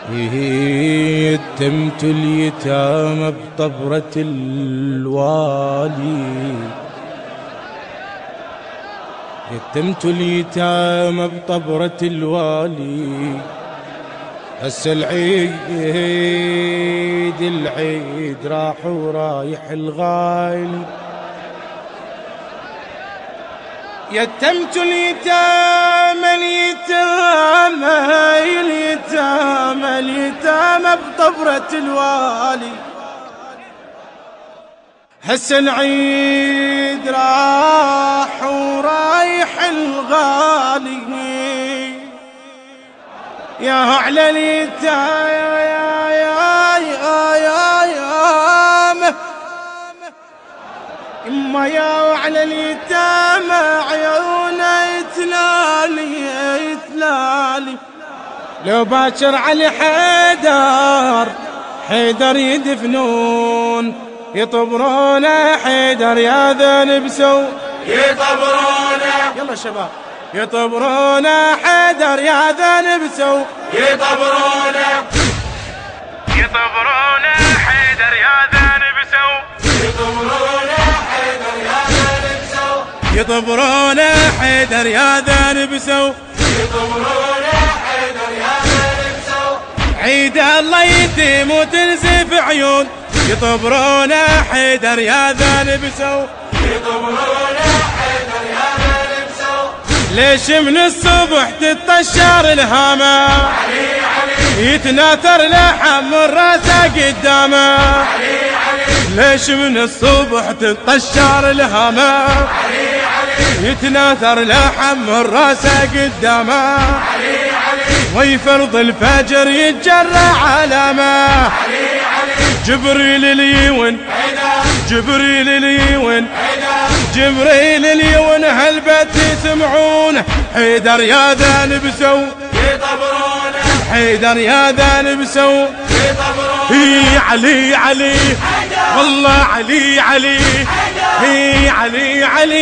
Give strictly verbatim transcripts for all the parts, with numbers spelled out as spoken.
يتمت اليتامى بطبرة الوالي، يتمت اليتامى بطبرة الوالي. هسه العيد العيد راح ورايح الغالي، يتمت اليتامى اليتامى اليتامى اليتامى بطبرة الوالي. هسه العيد راح ورايح الغالي، يا على اليتامى اما يا على اليتامى عيونه يتلالي يتلالي. لو باكر علي حيدر حيدر يدفنون، يطبرونه حيدر يا ذنب سو، يطبرونه يلا شباب يطبرونه حيدر يا ذنب سو، يطبرونه يطبرونه حيدر يا ذنب سو، يطبرونه حيدر يا ذنب سو، يطبرونه حيدر يا ذنب سو، يطبرونه حيدر يا ذنب سو. عيد الله يتم وتنزف عيون، يطبرونه حيدر يا ذنب سو، يطبرونه حيدر يا ذنب سو. ليش من الصبح تتطشر الهامة، علي علي يتناثر لحم راسه قدامه، علي علي ليش من الصبح تتطشر الهامة، علي علي يتناثر لحم راسه قدامه، علي علي ويفرض الفجر يتجرى علامه، علي علي جبريل اليون جبريل اليون جبريل اليون هالبت يسمعون، حيدر يا ذنب سو، يطبرونه حيدر يا ذنب سو. يطبرونه هي علي علي والله علي علي، هي علي علي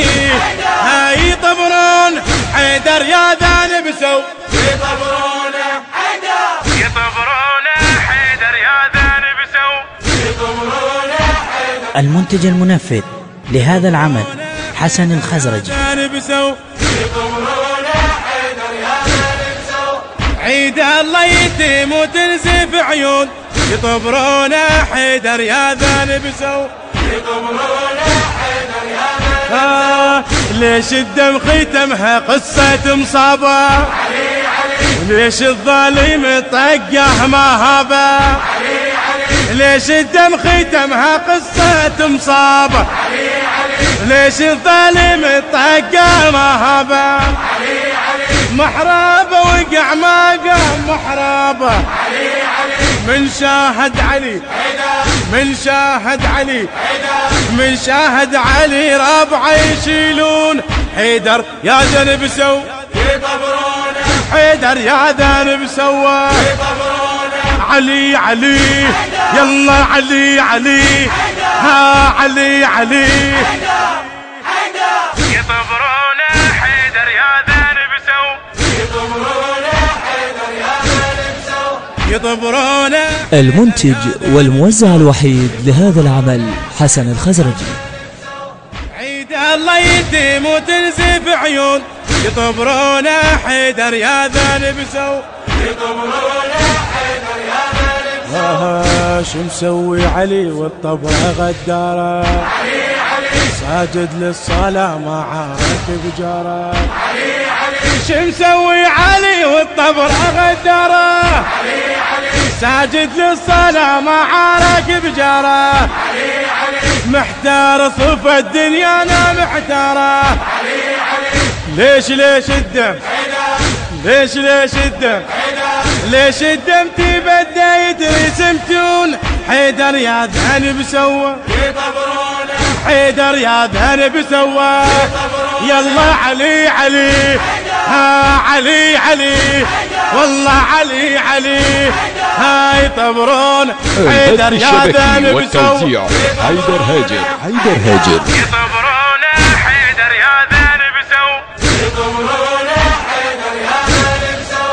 هاي طبرون حيدر يا ذنب سو، يطبرونه حيدر يطبرونه حيدر يا ذنب سو. يطبرونه حيدر. المنتج المنفذ لهذا العمل حسن الخزرجي. ذنب سو، يطبرونه حيدر يا ذنب سو. عيد الله يتم وتنزف عيون، يطبرونه حيدر يا ذنب سو، يطبرونه حيدر يا ذنب آه ليش الدم ختمها قصة مصابة، علي علي ليش الظالم طقه ما هابه، علي علي ليش الدم ختمها قصة مصابة، علي علي ليش الظالم طقه ما هابه، علي علي محرابه وقع ما قام محرابه، علي علي من شاهد علي من شاهد علي من شاهد علي ربعه يشيلون، حيدر يا ذنب سو، يطبرونه حيدر يا ذنب سوى، يطبرونه علي علي يلا علي علي ها علي علي. يطبرونه حيدر يا ذنب سو، يطبرونه حيدر يا ذنب سو. يطبرونه. المنتج والموزع الوحيد لهذا العمل حسن الخزرجي. عيد الله يتم وتنزف عيون، يطبرونه حيدر يا ذنب سو، يطبرونه حيدر يا ذنب سو. آه شو مسوي علي والطبرة غدارة، علي علي ساجد للصلاة ما عارف بجارة، علي علي شو مسوي علي والطبرة غدارة، علي علي ساجد للصلاة ما عارف بجارة، علي علي محتار صف الدنيا انا محتارة، علي علي ليش ليش الدم ليش ليش الدم ليش الدم تبدى يدري سمتون، حيدر يا ذنب سوى، يطبرونه حيدر يا ذنب سوى، يلا علي علي ها علي علي والله علي علي هاي طبرون، حيدر يا ذنب سوى، والتوزيع حيدر هاجر حيدر هاجر. يطبرونه حيدر يا ذنب سو، يطبرونه حيدر يا ذنب سو.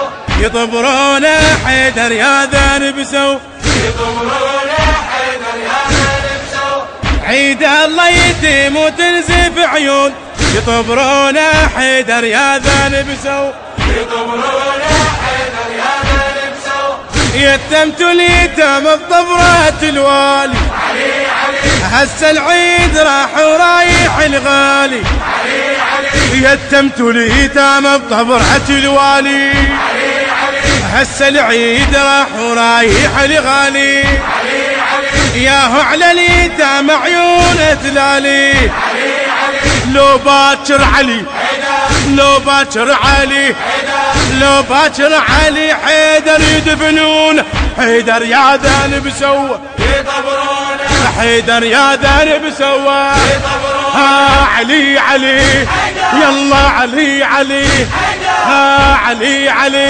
يطبرونه حيدر يا ذنب سو، يطبرونه حيدر يا ذنب سو، عيد الله يتم وتنزف عيون، يطبرونه حيدر يا ذنب سو، يطبرونه حيدر يا ذنب سو، يتمت اليتم بطبرة الوالي، علي علي هسه العيد راح ورايح الغالي، علي علي يتمت اليتم بطبرة الوالي، علي علي هسه العيد راح ورايح الغالي، علي علي ياهو على اليتم عيون تلالي، علي علي لو باكر علي حيدر لو باكر علي حيدر لو باكر علي حيدر يدفنون، حيدر يا ذنب سوى، يطبرونه حيدر يا ذنب سوى، يطبرونه ها علي علي يلا علي علي ها علي علي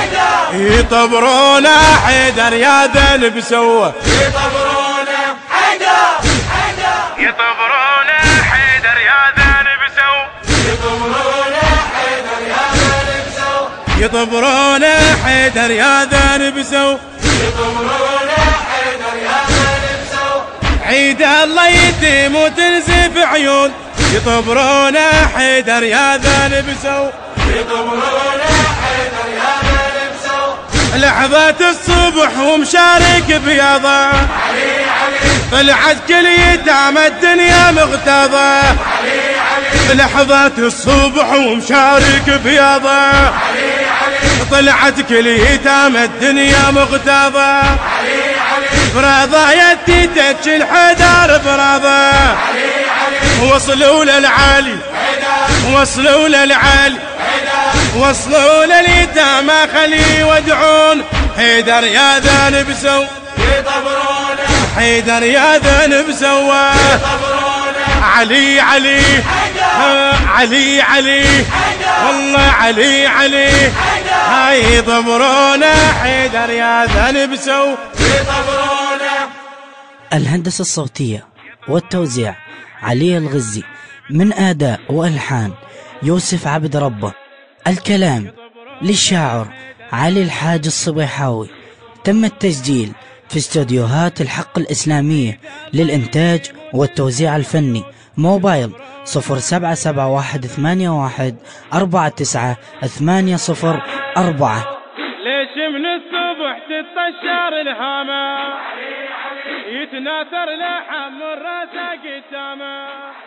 يطبرونه حيدر يا ذنب سوى، يطبرونه حيدر حيدر يطبرونه حيدر يا ذنب سو، يطبرونه حيدر يا ذنب سو، يطبرونه حيدر يا ذنب سو، يطبرونه حيدر يا ذنب سو، عيد الله يتم وتنزف عيون، يطبرونه حيدر يا ذنب سو، يطبرونه حيدر يا ذنب سو، لحظة الصبح ومشارك بياضة، علي علي طلعت كل يتامى الدنيا مغتاظة، علي علي لحظة الصبح ومشارك بياضة، علي علي طلعت كل يتامى الدنيا مغتاظة، علي علي براضة يتيتك الحدار براضة، علي علي وصلوا للعالي حيدر وصلوا للعالي حيدر وصلوا لليتامى خلي ودعون، حيدر يا ذنب سو، يطبرونه حيدر يا ذنب سوى، يطبرونه علي علي ها علي علي والله علي علي هاي يطبرونه حيدر يا ذنب سو، يطبرونه. الهندسة الصوتية والتوزيع علي الغزي، من آداء وألحان يوسف عبد ربه، الكلام للشاعر علي الحاج الصبيحاوي. تم التسجيل في استوديوهات الحق الإسلامية للإنتاج والتوزيع الفني. موبايل صفر سبعة سبعة واحد ثمانية واحد أربعة تسعة ثمانية صفر أربعة. ليش من الصبح تتطشر الهامة، يتناثر لحم الراس قدامه.